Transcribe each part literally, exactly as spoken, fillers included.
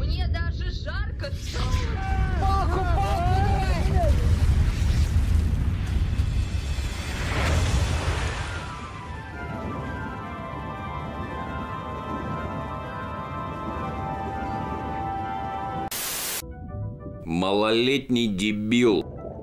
Мне даже жарко стало. Палку, палку, давай! Малолетний дебил.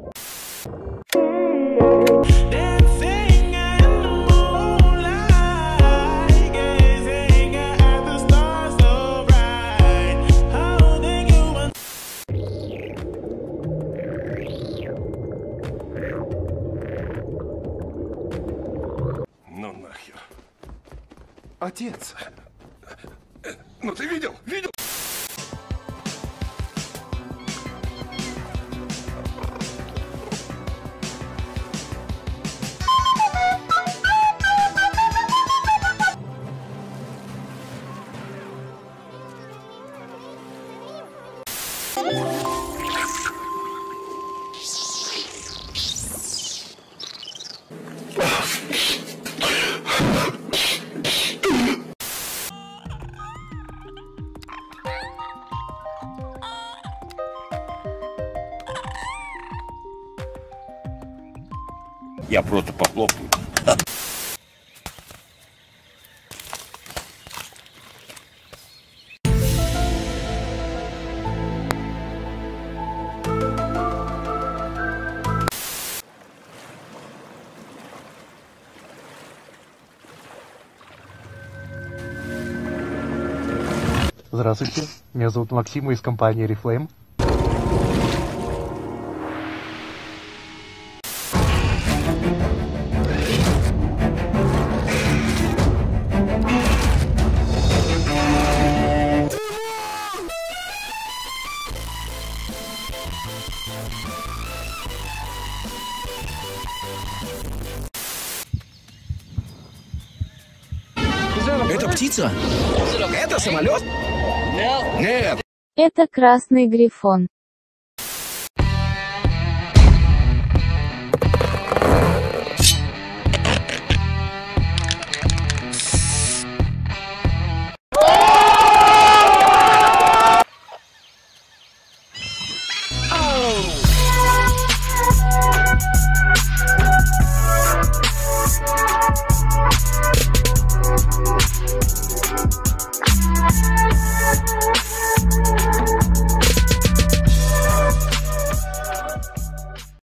Ну нахер. Отец. Ну ты видел? Видел? Я просто похлопаю. Здравствуйте, меня зовут Максим, из компании Reflame. Это птица? Это самолет? Нет. Это красный грифон.